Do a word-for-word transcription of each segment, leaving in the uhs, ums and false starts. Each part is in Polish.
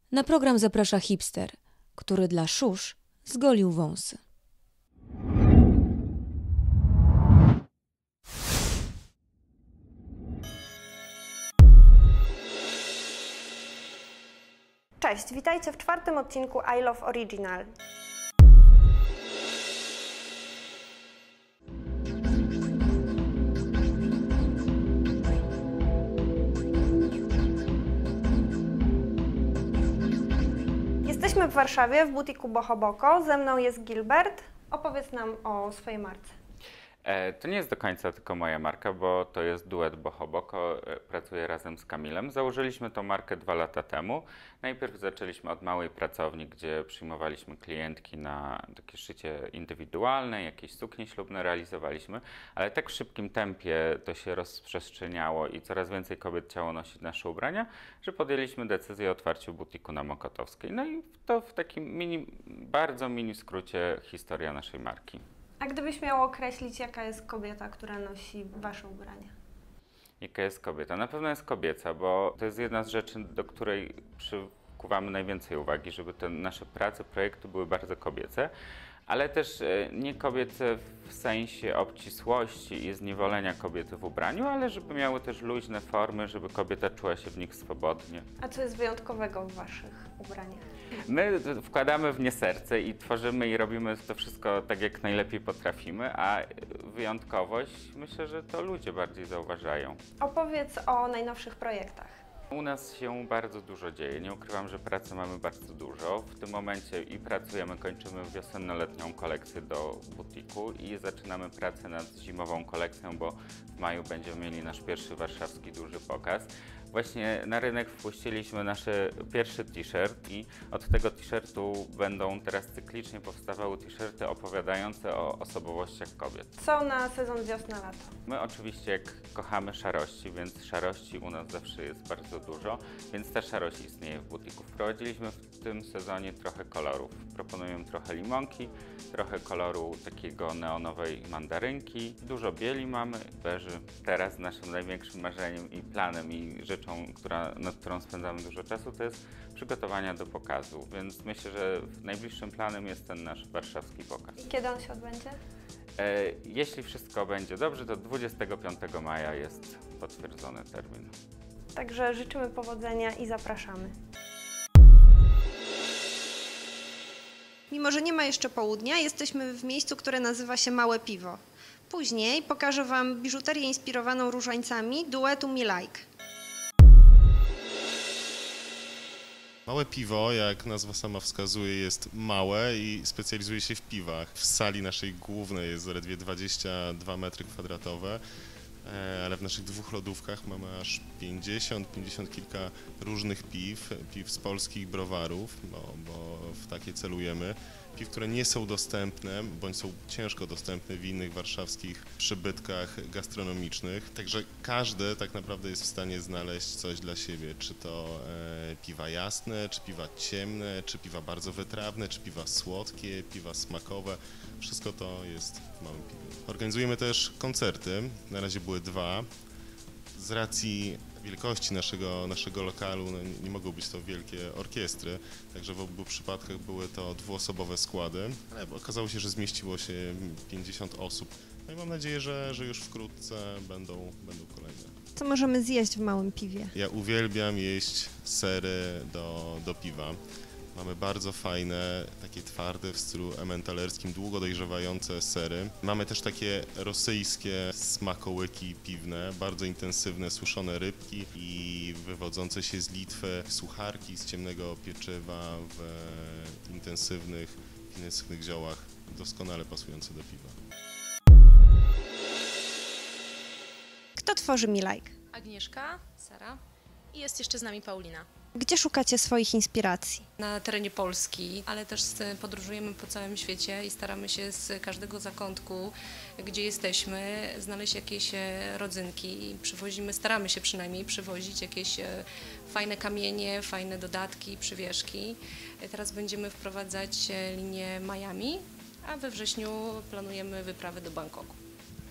Na program zaprasza hipster, który dla szusz zgolił wąsy. Cześć, witajcie w czwartym odcinku I Love Original. Jesteśmy w Warszawie, w butiku Boho Boko. Ze mną jest Gilbert. Opowiedz nam o swojej marce. To nie jest do końca tylko moja marka, bo to jest duet Boho Boko. Pracuję razem z Kamilem. Założyliśmy tą markę dwa lata temu. Najpierw zaczęliśmy od małej pracowni, gdzie przyjmowaliśmy klientki na takie szycie indywidualne, jakieś suknie ślubne realizowaliśmy, ale tak w szybkim tempie to się rozprzestrzeniało i coraz więcej kobiet chciało nosić nasze ubrania, że podjęliśmy decyzję o otwarciu butiku na Mokotowskiej. No i to w takim mini, bardzo mini skrócie historia naszej marki. A gdybyś miał określić, jaka jest kobieta, która nosi wasze ubrania? Jaka jest kobieta? Na pewno jest kobieca, bo to jest jedna z rzeczy, do której przykuwamy najwięcej uwagi, żeby te nasze prace, projekty były bardzo kobiece, ale też nie kobiece w sensie obcisłości i zniewolenia kobiety w ubraniu, ale żeby miały też luźne formy, żeby kobieta czuła się w nich swobodnie. A co jest wyjątkowego w waszych ubraniach? My wkładamy w nie serce i tworzymy i robimy to wszystko tak, jak najlepiej potrafimy, a wyjątkowość myślę, że to ludzie bardziej zauważają. Opowiedz o najnowszych projektach. U nas się bardzo dużo dzieje. Nie ukrywam, że pracy mamy bardzo dużo. W tym momencie i pracujemy, kończymy wiosenno-letnią kolekcję do butiku i zaczynamy pracę nad zimową kolekcją, bo w maju będziemy mieli nasz pierwszy warszawski duży pokaz. Właśnie na rynek wpuściliśmy nasz pierwszy t-shirt i od tego t-shirtu będą teraz cyklicznie powstawały t-shirty opowiadające o osobowościach kobiet. Co na sezon wiosna-lato? My oczywiście jak kochamy szarości, więc szarości u nas zawsze jest bardzo dużo, więc ta szarość istnieje w butiku. Wprowadziliśmy w tym sezonie trochę kolorów. Proponujemy trochę limonki, trochę koloru takiego neonowej mandarynki. Dużo bieli mamy, beży. Teraz naszym największym marzeniem i planem i rzeczą, która, nad którą spędzamy dużo czasu, to jest przygotowania do pokazu, więc myślę, że najbliższym planem jest ten nasz warszawski pokaz. I kiedy on się odbędzie? E, jeśli wszystko będzie dobrze, to dwudziestego piątego maja jest potwierdzony termin. Także życzymy powodzenia i zapraszamy. Mimo że nie ma jeszcze południa, jesteśmy w miejscu, które nazywa się Małe Piwo. Później pokażę wam biżuterię inspirowaną różańcami duetu Me Like. Małe Piwo, jak nazwa sama wskazuje, jest małe i specjalizuje się w piwach. W sali naszej głównej jest zaledwie dwadzieścia dwa metry kwadratowe, ale w naszych dwóch lodówkach mamy aż pięćdziesiąt, pięćdziesiąt kilka różnych piw, piw z polskich browarów, bo, bo w takie celujemy. Piw, które nie są dostępne, bądź są ciężko dostępne w innych warszawskich przybytkach gastronomicznych. Także każdy tak naprawdę jest w stanie znaleźć coś dla siebie, czy to e, piwa jasne, czy piwa ciemne, czy piwa bardzo wytrawne, czy piwa słodkie, piwa smakowe. Wszystko to jest w Małym Piwie. Organizujemy też koncerty, na razie były dwa. Z racji wielkości naszego, naszego lokalu no nie, nie mogą być to wielkie orkiestry, także w obu przypadkach były to dwuosobowe składy, ale okazało się, że zmieściło się pięćdziesiąt osób. No i mam nadzieję, że, że już wkrótce będą, będą kolejne. Co możemy zjeść w Małym Piwie? Ja uwielbiam jeść sery do, do piwa. Mamy bardzo fajne, takie twarde w stylu emmentaalerskim, długo dojrzewające sery. Mamy też takie rosyjskie smakołyki piwne, bardzo intensywne suszone rybki i wywodzące się z Litwy sucharki z ciemnego pieczywa w intensywnych, intensywnych ziołach, doskonale pasujące do piwa. Kto tworzy Me Like? Agnieszka, Sara i jest jeszcze z nami Paulina. Gdzie szukacie swoich inspiracji? Na terenie Polski, ale też podróżujemy po całym świecie i staramy się z każdego zakątku, gdzie jesteśmy, znaleźć jakieś rodzynki. Przywozimy, staramy się przynajmniej przywozić jakieś fajne kamienie, fajne dodatki, przywieszki. Teraz będziemy wprowadzać linię Miami, a we wrześniu planujemy wyprawę do Bangkoku.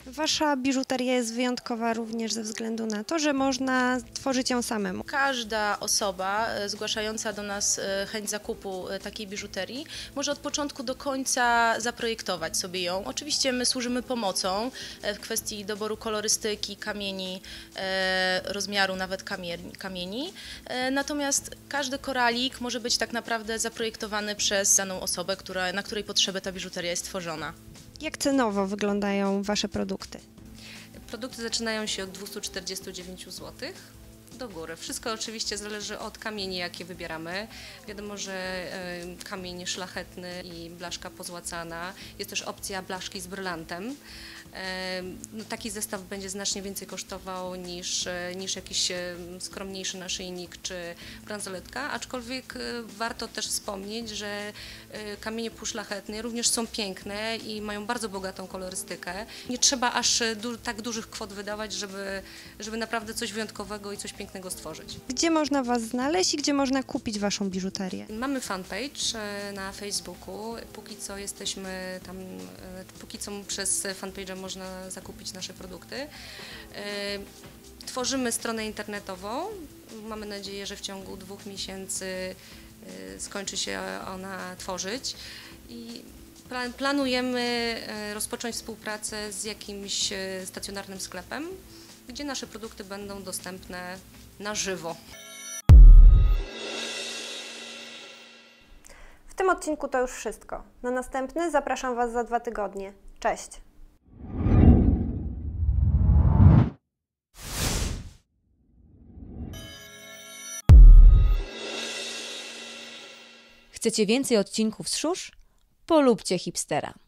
Wasza biżuteria jest wyjątkowa również ze względu na to, że można tworzyć ją samemu. Każda osoba e, zgłaszająca do nas e, chęć zakupu e, takiej biżuterii może od początku do końca zaprojektować sobie ją. Oczywiście my służymy pomocą e, w kwestii doboru kolorystyki, kamieni, e, rozmiaru nawet kamieni. kamieni. E, natomiast każdy koralik może być tak naprawdę zaprojektowany przez daną osobę, która, na której potrzeby ta biżuteria jest tworzona. Jak cenowo wyglądają Wasze produkty? Produkty zaczynają się od dwieście czterdzieści dziewięć złotych do góry. Wszystko oczywiście zależy od kamieni, jakie wybieramy. Wiadomo, że e, kamień szlachetny i blaszka pozłacana. Jest też opcja blaszki z brylantem. E, no, taki zestaw będzie znacznie więcej kosztował niż, e, niż jakiś e, skromniejszy naszyjnik czy bransoletka, aczkolwiek e, warto też wspomnieć, że e, kamienie półszlachetne również są piękne i mają bardzo bogatą kolorystykę. Nie trzeba aż du tak dużych kwot wydawać, żeby, żeby naprawdę coś wyjątkowego i coś pięknego stworzyć. Gdzie można Was znaleźć i gdzie można kupić Waszą biżuterię? Mamy fanpage e, na Facebooku. Póki co jesteśmy tam, e, póki co przez fanpage'a można zakupić nasze produkty. E, Tworzymy stronę internetową. Mamy nadzieję, że w ciągu dwóch miesięcy e, skończy się ona tworzyć. I pla- planujemy e, rozpocząć współpracę z jakimś e, stacjonarnym sklepem, gdzie nasze produkty będą dostępne na żywo. W tym odcinku to już wszystko. Na następny zapraszam Was za dwa tygodnie. Cześć! Chcecie więcej odcinków z Szusz? Polubcie Hipstera.